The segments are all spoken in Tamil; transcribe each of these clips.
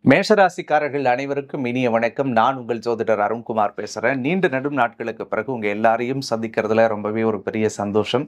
மேஷராசிக்காரர்கள் அனைவருக்கும் இனிய வணக்கம். நான் உங்கள் ஜோதிடர் அருண்குமார் பேசுகிறேன். நீண்ட நெடும் நாட்களுக்கு பிறகு உங்கள் எல்லாரையும் சந்திக்கிறதுல ரொம்பவே ஒரு பெரிய சந்தோஷம்.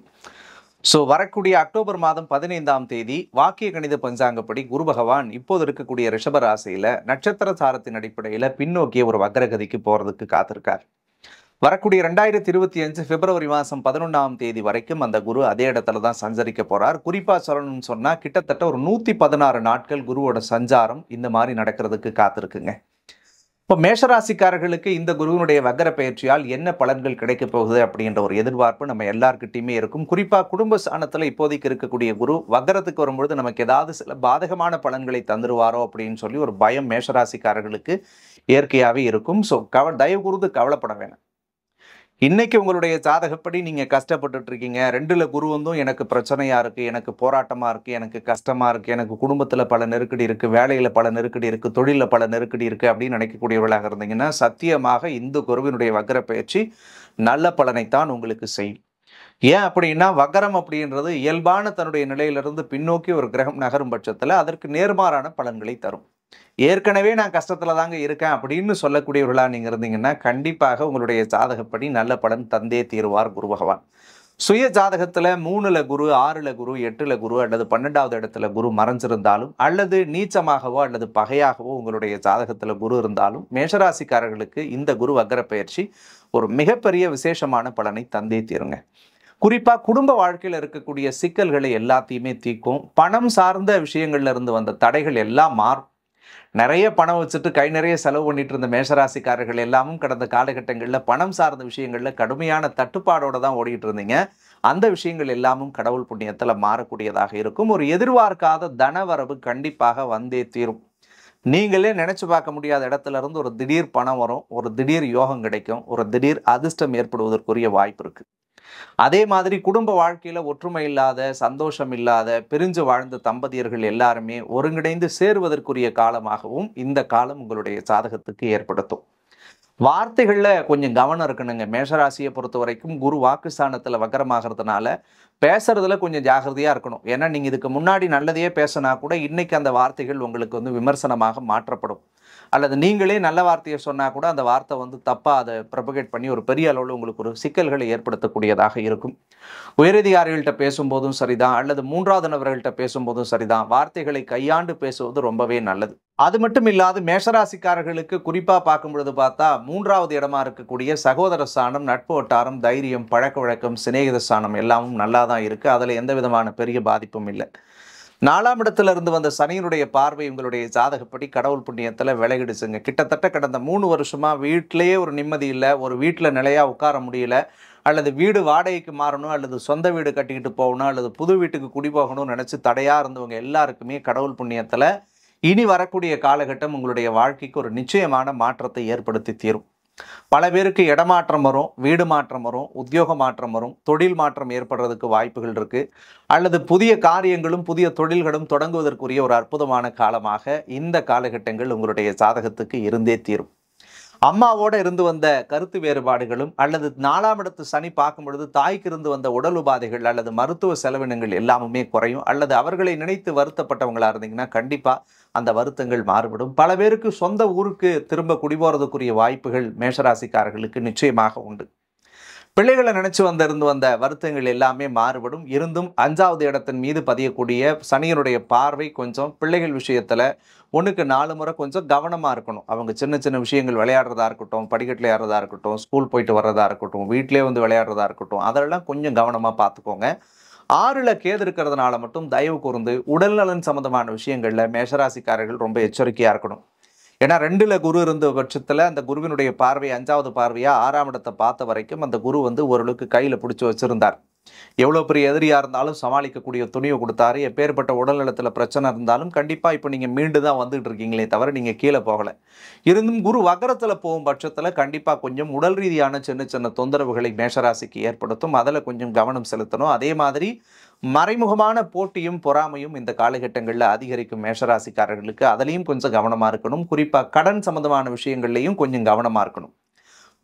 வரக்கூடிய அக்டோபர் மாதம் 15ஆம் தேதி வாக்கிய கணித பஞ்சாங்கப்படி குரு பகவான் இப்போது இருக்கக்கூடிய ரிஷப ராசியில நட்சத்திர சாரத்தின் அடிப்படையில் பின்னோக்கிய ஒரு வக்ரகதிக்கு போறதுக்கு காத்திருக்கார். வரக்கூடிய 2025 பிப்ரவரி மாதம் 11ஆம் தேதி வரைக்கும் அந்த குரு அதே இடத்துல தான் சஞ்சரிக்க போறார். குறிப்பா சொல்லணும்னு சொன்னா கிட்டத்தட்ட ஒரு 116 நாட்கள் குருவோட சஞ்சாரம் இந்த மாதிரி நடக்கிறதுக்கு காத்திருக்குங்க. இப்போ மேஷராசிக்காரர்களுக்கு இந்த குருவினுடைய வக்ர பயிற்சியால் என்ன பலன்கள் கிடைக்க போகுது அப்படின்ற ஒரு எதிர்பார்ப்பு நம்ம எல்லார்கிட்டையுமே இருக்கும். குறிப்பா குடும்ப ஸ்தானத்துல இப்போதைக்கு இருக்கக்கூடிய குரு வக்ரத்துக்கு வரும்பொழுது நமக்கு ஏதாவது சில பாதகமான பலன்களை தந்துருவாரோ அப்படின்னு சொல்லி ஒரு பயம் மேஷராசிக்காரர்களுக்கு இயற்கையாகவே இருக்கும். தயவு கூர்ந்து கவலைப்பட வேணாம். இன்னைக்கு உங்களுடைய ஜாதகப்படி நீங்க கஷ்டப்பட்டுட்டு இருக்கீங்க. 2ல குரு வந்தும் எனக்கு பிரச்சனையா இருக்கு, எனக்கு போராட்டமா இருக்கு, எனக்கு கஷ்டமா இருக்கு, எனக்கு குடும்பத்துல பல நெருக்கடி இருக்கு, வேலையில பல நெருக்கடி இருக்கு, தொழில பல நெருக்கடி இருக்கு அப்படின்னு நினைக்கக்கூடியவர்களாக இருந்தீங்கன்னா சத்தியமாக இந்த குருவினுடைய வக்ர பயிற்சி நல்ல பலனைத்தான் உங்களுக்கு செய்யும். ஏன் அப்படின்னா வக்ரம் அப்படின்றது இயல்பான தன்னுடைய நிலையிலிருந்து பின்னோக்கி ஒரு கிரகம் நகரும் பட்சத்துல அதற்கு நேர்மாறான பலன்களை தரும். ஏற்கனவே நான் கஷ்டத்துல தாங்க இருக்கேன் அப்படின்னு சொல்லக்கூடியவர்களா நீங்க இருந்தீங்கன்னா கண்டிப்பாக உங்களுடைய ஜாதகப்படி நல்ல பலன் தந்தே தீருவார் குரு பகவான். சுய ஜாதகத்துல 3ல குரு, 6ல குரு, 8ல குரு அல்லது 12வது இடத்துல குரு மறைஞ்சிருந்தாலும் அல்லது நீச்சமாகவோ அல்லது பகையாகவோ உங்களுடைய ஜாதகத்துல குரு இருந்தாலும் மேஷராசிக்காரர்களுக்கு இந்த குரு வக்ர பயிற்சி ஒரு மிகப்பெரிய விசேஷமான பலனை தந்தே தீருங்க. குறிப்பா குடும்ப வாழ்க்கையில் இருக்கக்கூடிய சிக்கல்களை எல்லாத்தையுமே தீர்க்கும். பணம் சார்ந்த விஷயங்கள்ல இருந்து வந்த தடைகள் எல்லாம் மாறும். நிறைய பணம் வச்சுட்டு கை நிறைய செலவு பண்ணிட்டு இருந்த மேஷராசிக்காரர்கள் எல்லாமும் கடந்த காலகட்டங்களில் பணம் சார்ந்த விஷயங்கள்ல கடுமையான தட்டுப்பாடோட தான் ஓடிட்டு இருந்தீங்க. அந்த விஷயங்கள் எல்லாமும் கடவுள் புண்ணியத்துல மாறக்கூடியதாக இருக்கும். ஒரு எதிர்பார்க்காத தனவரவு கண்டிப்பாக வந்தே தீரும். நீங்களே நினைச்சு பார்க்க முடியாத இடத்துல இருந்து ஒரு திடீர் பணம் வரும், ஒரு திடீர் யோகம் கிடைக்கும், ஒரு திடீர் அதிர்ஷ்டம் ஏற்படுவதற்குரிய வாய்ப்பு இருக்கு. அதே மாதிரி குடும்ப வாழ்க்கையில ஒற்றுமை இல்லாத, சந்தோஷம் இல்லாத, பிரிஞ்சு வாழ்ந்த தம்பதியர்கள் எல்லாருமே ஒருங்கிணைந்து சேருவதற்குரிய காலமாகவும் இந்த காலம் உங்களுடைய ஜாதகத்துக்கு ஏற்படுத்தும். வார்த்தைகள்ல கொஞ்சம் கவனம் இருக்கணுங்க. மேஷராசியை பொறுத்த வரைக்கும் குரு வாக்குஸ்தானத்துல வக்ரமாகிறதுனால பேசுறதுல கொஞ்சம் ஜாகிரதையா இருக்கணும். ஏன்னா நீங்க இதுக்கு முன்னாடி நல்லதையே பேசினா கூட இன்னைக்கு அந்த வார்த்தைகள் உங்களுக்கு விமர்சனமாக மாற்றப்படும். அல்லது நீங்களே நல்ல வார்த்தையை சொன்னா கூட அந்த வார்த்தை தப்பா அதை ப்ரொபகேட் பண்ணி ஒரு பெரிய அளவில் உங்களுக்கு ஒரு சிக்கல்களை ஏற்படுத்தக்கூடியதாக இருக்கும். உயரதிகாரிகள்கிட்ட பேசும்போதும் சரிதான், அல்லது 3வது நபர்கள்ட்ட பேசும்போதும் சரிதான், வார்த்தைகளை கையாண்டு பேசுவது ரொம்பவே நல்லது. அது மட்டும் இல்லாது மேஷராசிக்காரர்களுக்கு குறிப்பா பார்க்கும் பொழுது பார்த்தா 3வது இடமா இருக்கக்கூடிய சகோதர ஸ்தானம், நட்பு வட்டாரம், தைரியம், பழக்க வழக்கம், சிநேகித ஸ்தானம் எல்லாமும் நல்லா தான் இருக்கு. அதுல எந்த விதமான பெரிய பாதிப்பும் இல்லை. 4ஆம் இடத்துல இருந்து வந்த சனியினுடைய பார்வை உங்களுடைய ஜாதகப்படி கடவுள் புண்ணியத்துல விலகிடுச்சுங்க. கிட்டத்தட்ட கடந்த 3 வருஷமா வீட்டிலேயே ஒரு நிம்மதி இல்லை, ஒரு வீட்டில் நிலையா உட்கார முடியல, அல்லது வீடு வாடகைக்கு மாறணும், அல்லது சொந்த வீடு கட்டிக்கிட்டு போகணும், அல்லது புது வீட்டுக்கு குடி போகணும்னு நினைச்சு தடையா இருந்தவங்க எல்லாருக்குமே கடவுள் புண்ணியத்துல இனி வரக்கூடிய காலகட்டம் உங்களுடைய வாழ்க்கைக்கு ஒரு நிச்சயமான மாற்றத்தை ஏற்படுத்தி தீரும். பல பேருக்கு இடமாற்றம் வரும், வீடு மாற்றம் வரும், உத்தியோக மாற்றம் வரும், தொழில் மாற்றம் ஏற்படுறதுக்கு வாய்ப்புகள் இருக்கு. அல்லது புதிய காரியங்களும் புதிய தொழில்களும் தொடங்குவதற்குரிய ஒரு அற்புதமான காலமாக இந்த காலகட்டங்கள் உங்களுடைய ஜாதகத்துக்கு இருந்தே தீரும். அம்மாவோட இருந்து வந்த கருத்து வேறுபாடுகளும் அல்லது 4ஆம் இடத்து சனி பார்க்கும் பொழுது தாய்க்கு இருந்து வந்த உடல் உபாதைகள் அல்லது மருத்துவ செலவினங்கள் எல்லாமுமே குறையும். அல்லது அவர்களை நினைத்து வருத்தப்பட்டவங்களா இருந்தீங்கன்னா கண்டிப்பா அந்த வருத்தங்கள் மாறுபடும். பல பேருக்கு சொந்த ஊருக்கு திரும்ப குடிபோறதுக்குரிய வாய்ப்புகள் மேஷராசிக்காரர்களுக்கு நிச்சயமாக உண்டு. பிள்ளைகளை நினைச்சு இருந்து வந்த வருத்தங்கள் எல்லாமே மாறுபடும். இருந்தும் 5வது இடத்தின் மீது பதியக்கூடிய சனியனுடைய பார்வை கொஞ்சம் பிள்ளைகள் விஷயத்துல 1க்கு 4 முறை கொஞ்சம் கவனமா இருக்கணும். அவங்க சின்ன சின்ன விஷயங்கள் விளையாடுறதா இருக்கட்டும், படிக்கட்டில் ஏறதா இருக்கட்டும், ஸ்கூல் போயிட்டு வர்றதா இருக்கட்டும், வீட்டிலே விளையாடுறதா இருக்கட்டும், அதெல்லாம் கொஞ்சம் கவனமா பார்த்துக்கோங்க. 6ல கேது இருக்கிறதுனால மட்டும் தயவு கூர்ந்து உடல்நலன் சம்பந்தமான விஷயங்கள்ல மேஷராசிக்காரர்கள் ரொம்ப எச்சரிக்கையா இருக்கணும். ஏன்னா 2ல குரு இருந்த பட்சத்துல அந்த குருவினுடைய பார்வை 5வது பார்வையா 6ஆம் இடத்தை பார்த்த வரைக்கும் அந்த குரு ஓரளவுக்கு கையில பிடிச்சி வச்சிருந்தார். எவ்வளவு பெரிய எதிரியா இருந்தாலும் சமாளிக்கக்கூடிய துணியை கொடுத்தாரு. எப்பேற்பட்ட உடல்நலத்துல பிரச்சனை இருந்தாலும் கண்டிப்பா இப்ப நீங்க மீண்டு தான் வந்துட்டு இருக்கீங்களே தவிர நீங்க கீழே போகல. இருந்தும் குரு வக்ரத்துல போகும் பட்சத்துல கண்டிப்பா கொஞ்சம் உடல் ரீதியான சின்ன சின்ன தொந்தரவுகளை மேஷராசிக்கு ஏற்படுத்தும். அதுல கொஞ்சம் கவனம் செலுத்தணும். அதே மாதிரி மறைமுகமான போட்டியும் பொறாமையும் இந்த காலகட்டங்களில் அதிகரிக்கும் மேஷராசிக்காரர்களுக்கு அதுலேயும் கொஞ்சம் கவனமா இருக்கணும். குறிப்பா கடன் சம்பந்தமான விஷயங்கள்லையும் கொஞ்சம் கவனமா இருக்கணும்.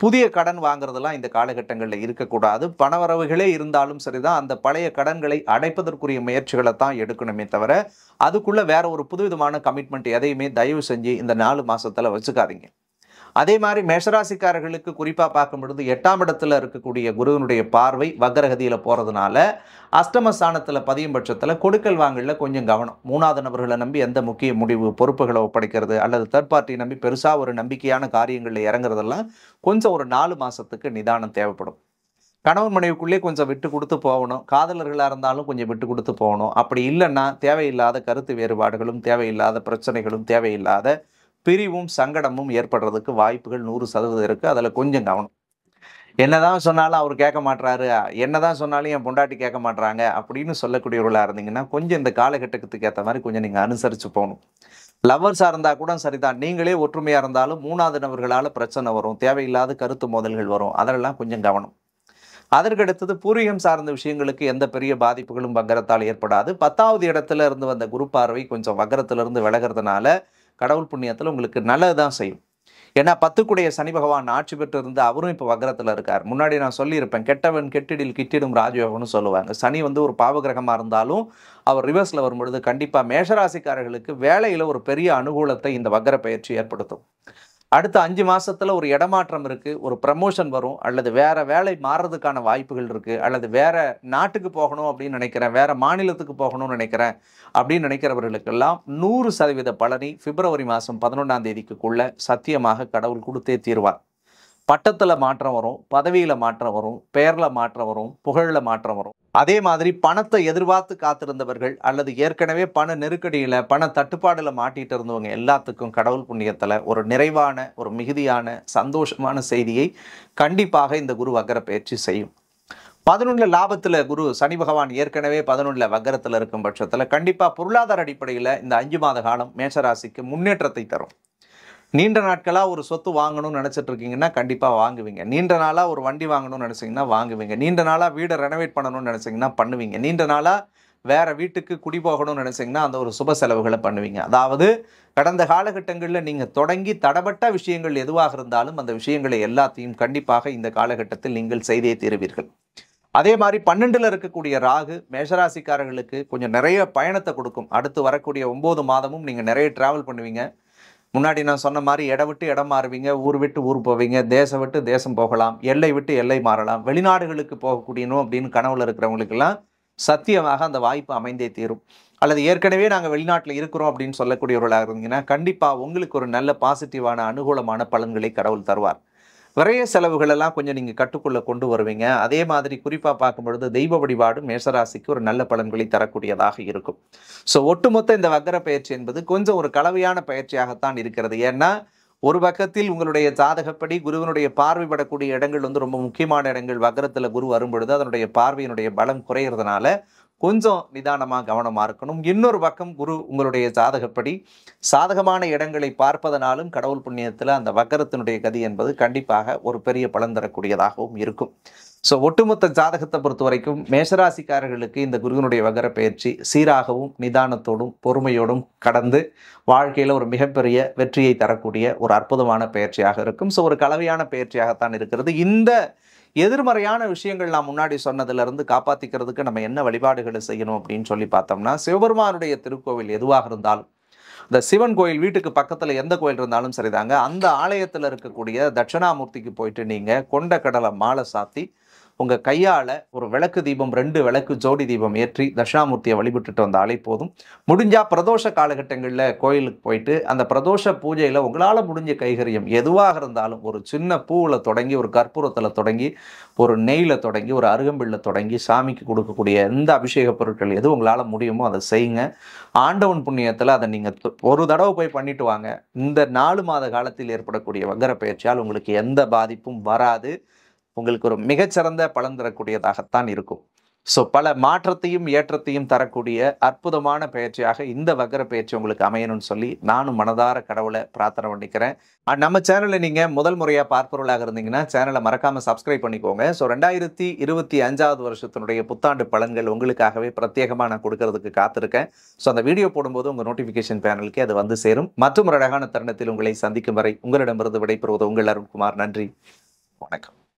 புதிய கடன் வாங்குறதெல்லாம் இந்த காலகட்டங்களில் இருக்கக்கூடாது. பணவரவுகளே இருந்தாலும் சரிதான், அந்த பழைய கடன்களை அடைப்பதற்குரிய முயற்சிகளை தான் எடுக்கணுமே தவிர அதுக்குள்ள வேற ஒரு புதுவிதமான கமிட்மெண்ட் எதையுமே தயவு செஞ்சு இந்த 4 மாசத்துல வச்சுக்காதீங்க. அதே மாதிரி மேஷராசிக்காரர்களுக்கு குறிப்பா பார்க்கும் பொழுது 8ஆம் இடத்துல இருக்கக்கூடிய குருவினுடைய பார்வை வக்ரகதியில போறதுனால அஷ்டமஸ்தானத்துல பதியும் பட்சத்துல கொடுக்கல் வாங்கல கொஞ்சம் கவனம். 3வது நபர்களை நம்பி எந்த முக்கிய முடிவு பொறுப்புகளை ஒப்படைக்கிறது அல்லது தேர்ட் பார்ட்டி நம்பி பெருசா ஒரு நம்பிக்கையான காரியங்களில் இறங்குறதெல்லாம் கொஞ்சம் ஒரு 4 மாசத்துக்கு நிதானம் தேவைப்படும். கணவன் மனைவிக்குள்ளே கொஞ்சம் விட்டு கொடுத்து போகணும். காதலர்களாக இருந்தாலும் கொஞ்சம் விட்டு கொடுத்து போகணும். அப்படி இல்லைன்னா தேவையில்லாத கருத்து வேறுபாடுகளும் தேவையில்லாத பிரச்சனைகளும் தேவையில்லாத பிரிவும் சங்கடமும் ஏற்படுறதுக்கு வாய்ப்புகள் 100% இருக்கு. அதில் கொஞ்சம் கவனம். என்னதான் சொன்னாலும் அவர் கேட்க மாட்டாரு, என்னதான் சொன்னாலும் என் பொண்டாட்டி கேட்க மாட்டாங்க அப்படின்னு சொல்லக்கூடியவர்களாக இருந்தீங்கன்னா கொஞ்சம் இந்த காலகட்டத்துக்கு ஏற்ற மாதிரி கொஞ்சம் நீங்கள் அனுசரித்து போகணும். லவ்வர்ஸாக இருந்தால் கூட சரிதான், நீங்களே ஒற்றுமையாக இருந்தாலும் 3வது நபர்களால் பிரச்சனை வரும், தேவையில்லாத கருத்து மோதல்கள் வரும், அதெல்லாம் கொஞ்சம் கவனம். அதற்கடுத்தது பூர்வீகம் சார்ந்த விஷயங்களுக்கு எந்த பெரிய பாதிப்புகளும் வக்கரத்தால் ஏற்படாது. 10வது இடத்துல இருந்து வந்த குரு பார்வை கொஞ்சம் வக்கரத்திலிருந்து விலகிறதுனால கடவுள் புண்ணியத்தில் உங்களுக்கு நல்லது தான் செய்யும். ஏன்னா 10க்குடைய சனி பகவான் ஆட்சி பெற்று இருந்து அவரும் இப்போ வக்கரத்தில் இருக்கார். முன்னாடி நான் சொல்லியிருப்பேன், கெட்டவன் கெட்டிடில் கிட்டிடும் ராஜயோகம்னு சொல்லுவாங்க. சனி ஒரு பாவகிரகமாக இருந்தாலும் அவர் ரிவர்ஸில் வரும்பொழுது கண்டிப்பாக மேஷராசிக்காரர்களுக்கு வேலையில் ஒரு பெரிய அனுகூலத்தை இந்த வக்கர பயிற்சி ஏற்படுத்தும். அடுத்த 5 மாசத்துல ஒரு இடமாற்றம் இருக்கு, ஒரு ப்ரமோஷன் வரும், அல்லது வேற வேலை மாறுறதுக்கான வாய்ப்புகள் இருக்கு, அல்லது வேற நாட்டுக்கு போகணும் அப்படின்னு நினைக்கிறேன், வேற மாநிலத்துக்கு போகணும்னு நினைக்கிறேன் அப்படின்னு நினைக்கிறவர்களுக்கெல்லாம் 100% பலனை பிப்ரவரி மாதம் 11ஆம் தேதிக்குள்ள சத்தியமாக கடவுள் கொடுத்தே தீர்வார். பட்டத்துல மாற்றம் வரும், பதவியில மாற்றம் வரும், பெயர்ல மாற்றம் வரும், புகழ்ல மாற்றம் வரும். அதே மாதிரி பணத்தை எதிர்பார்த்து காத்திருந்தவர்கள் அல்லது ஏற்கனவே பண நெருக்கடியில பண தட்டுப்பாடுல மாட்டிட்டு இருந்தவங்க எல்லாத்துக்கும் கடவுள் புண்ணியத்துல ஒரு நிறைவான ஒரு மிகுதியான சந்தோஷமான செய்தியை கண்டிப்பாக இந்த குரு வக்கர பயிற்சி செய்யும். 11 லாபத்துல குரு சனி பகவான் ஏற்கனவே 11 வக்கரத்துல இருக்கும் பட்சத்துல கண்டிப்பா பொருளாதார அடிப்படையில இந்த 5 மாத காலம் மேஷராசிக்கு முன்னேற்றத்தை தரும். நீண்ட நாட்களாக ஒரு சொத்து வாங்கணும்னு நினச்சிட்டு இருக்கீங்கன்னா கண்டிப்பாக வாங்குவீங்க. நீண்ட நாளாக ஒரு வண்டி வாங்கணும்னு நினச்சிங்கன்னா வாங்குவீங்க. நீண்ட நாளாக வீடை ரெனோவேட் பண்ணணும்னு நினச்சிங்கன்னா பண்ணுவீங்க. நீண்ட நாளாக வேறு வீட்டுக்கு குடி போகணும்னு நினச்சிங்கன்னா அந்த ஒரு சுப செலவுகளை பண்ணுவீங்க. அதாவது கடந்த காலகட்டங்களில் நீங்கள் தொடங்கி தடப்பட்ட விஷயங்கள் எதுவாக இருந்தாலும் அந்த விஷயங்களை எல்லாத்தையும் கண்டிப்பாக இந்த காலகட்டத்தில் நீங்கள் செய்தே தீருவீர்கள். அதே மாதிரி 12ல் இருக்கக்கூடிய ராகு மேஷராசிக்காரர்களுக்கு கொஞ்சம் நிறைய பயணத்தை கொடுக்கும். அடுத்து வரக்கூடிய 9 மாதமும் நீங்கள் நிறைய டிராவல் பண்ணுவீங்க. முன்னாடி நான் சொன்ன மாதிரி இடம் விட்டு இடம் மாறுவீங்க, ஊர் விட்டு ஊர் போவீங்க, தேசம் விட்டு தேசம் போகலாம், எல்லை விட்டு எல்லை மாறலாம், வெளிநாடுகளுக்கு போகக்கூடியணும் அப்படின்னு கனவுல இருக்கிறவங்களுக்கெல்லாம் சத்தியமாக அந்த வாய்ப்பு அமைந்தே தீரும். அல்லது ஏற்கனவே நாங்கள் வெளிநாட்டில் இருக்கிறோம் அப்படின்னு சொல்லக்கூடியவர்களாக இருந்தீங்கன்னா கண்டிப்பாக உங்களுக்கு ஒரு நல்ல பாசிட்டிவான அனுகூலமான பலன்களை கடவுள் தருவார். விரைய செலவுகள் எல்லாம் கொஞ்சம் நீங்கள் கட்டுக்குள்ளே கொண்டு வருவீங்க. அதே மாதிரி குறிப்பாக பார்க்கும் பொழுது தெய்வ வழிபாடு மேஷராசிக்கு ஒரு நல்ல பலன்களை தரக்கூடியதாக இருக்கும். ஸோ ஒட்டுமொத்த இந்த வக்கர பயிற்சி என்பது கொஞ்சம் ஒரு கலவையான பயிற்சியாகத்தான் இருக்கிறது. ஏன்னா ஒரு பக்கத்தில் உங்களுடைய ஜாதகப்படி குருவினுடைய பார்வைப்படக்கூடிய இடங்கள் ரொம்ப முக்கியமான இடங்கள். வக்கரத்தில் குரு வரும்பொழுது அதனுடைய பார்வையினுடைய பலம் குறையிறதுனால கொஞ்சம் நிதானமாக கவனமாக இருக்கணும். இன்னொரு பக்கம் குரு உங்களுடைய ஜாதகப்படி சாதகமான இடங்களை பார்ப்பதனாலும் கடவுள் புண்ணியத்தில் அந்த வக்கரத்தினுடைய கதி என்பது கண்டிப்பாக ஒரு பெரிய பலன் தரக்கூடியதாகவும் இருக்கும். ஸோ ஒட்டுமொத்த ஜாதகத்தை பொறுத்த வரைக்கும் மேஷராசிக்காரர்களுக்கு இந்த குருவினுடைய வக்கர பயிற்சி சீராகவும் நிதானத்தோடும் பொறுமையோடும் கடந்து வாழ்க்கையில் ஒரு மிகப்பெரிய வெற்றியை தரக்கூடிய ஒரு அற்புதமான பயிற்சியாக இருக்கும். ஸோ ஒரு கலவையான பயிற்சியாகத்தான் இருக்கிறது. இந்த எதிர்மறையான விஷயங்கள் நான் முன்னாடி சொன்னதிலிருந்து காப்பாற்றிக்கிறதுக்கு நம்ம என்ன வழிபாடுகளை செய்யணும் அப்படின்னு சொல்லி பார்த்தோம்னா, சிவபெருமானுடைய திருக்கோவில் எதுவாக இருந்தாலும், இந்த சிவன் கோயில் வீட்டுக்கு பக்கத்தில் எந்த கோயில் இருந்தாலும் சரிதாங்க, அந்த ஆலயத்தில் இருக்கக்கூடிய தட்சிணாமூர்த்திக்கு போயிட்டு நீங்கள் கொண்ட கடலை மாலை சாத்தி உங்கள் கையால் ஒரு விளக்கு தீபம் 2 விளக்கு ஜோடி தீபம் ஏற்றி தட்சிணாமூர்த்தியை வழிபட்டுட்டு வந்தாலே போதும். முடிஞ்சால் பிரதோஷ காலகட்டங்களில் கோயிலுக்கு போயிட்டு அந்த பிரதோஷ பூஜையில் உங்களால் முடிஞ்ச கைகரியம் எதுவாக இருந்தாலும் ஒரு சின்ன பூவில் தொடங்கி ஒரு கற்பூரத்தில் தொடங்கி ஒரு நெய்யில் தொடங்கி ஒரு அருகம்பில்ல தொடங்கி சாமிக்கு கொடுக்கக்கூடிய எந்த அபிஷேக பொருட்கள் எது உங்களால் முடியுமோ அதை செய்யுங்க. ஆண்டவன் புண்ணியத்தில் அதை நீங்கள் ஒரு தடவை போய் பண்ணிட்டு வாங்க. இந்த 4 மாத காலத்தில் ஏற்படக்கூடிய வக்கர பயிற்சியால் உங்களுக்கு எந்த பாதிப்பும் வராது. உங்களுக்கு ஒரு மிகச்சிறந்த பலன் தரக்கூடியதாகத்தான் இருக்கும். ஸோ பல மாற்றத்தையும் ஏற்றத்தையும் தரக்கூடிய அற்புதமான பயிற்சியாக இந்த வக்கர பயிற்சி உங்களுக்கு அமையணும்னு சொல்லி நானும் மனதார கடவுளை பிரார்த்தனை பண்ணிக்கிறேன். நம்ம சேனலில் நீங்கள் முதல் முறையாக பார்ப்பவர்களாக இருந்தீங்கன்னா சேனலை மறக்காமல் சப்ஸ்கிரைப் பண்ணிக்கோங்க. ஸோ 2025 வருஷத்தினுடைய புத்தாண்டு பலன்கள் உங்களுக்காகவே பிரத்யேகமாக நான் கொடுக்கறதுக்கு காத்திருக்கேன். ஸோ அந்த வீடியோ போடும்போது உங்கள் நோட்டிஃபிகேஷன் பேனலுக்கு அது வந்து சேரும். மற்றும் ஒரு அழகான தருணத்தில் உங்களை சந்திக்கும் வரை உங்களிடமிருந்து விடைபெறுவது உங்கள் அருண்குமார். நன்றி, வணக்கம்.